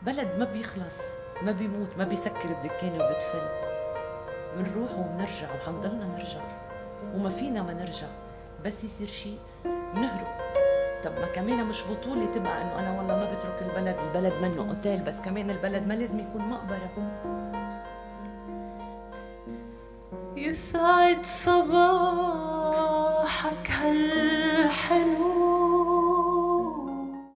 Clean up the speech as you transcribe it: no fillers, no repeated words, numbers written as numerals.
بلد ما بيخلص، ما بيموت، ما بيسكر الدكانة وبتفل. بنروح وبنرجع وحنضلنا نرجع، وما فينا ما نرجع. بس يصير شيء بنهرب. طب ما كمان مش بطولة تبقى انه انا والله ما بترك البلد، البلد منه اوتيل، بس كمان البلد ما لازم يكون مقبرة. يسعد صباحك هالحلو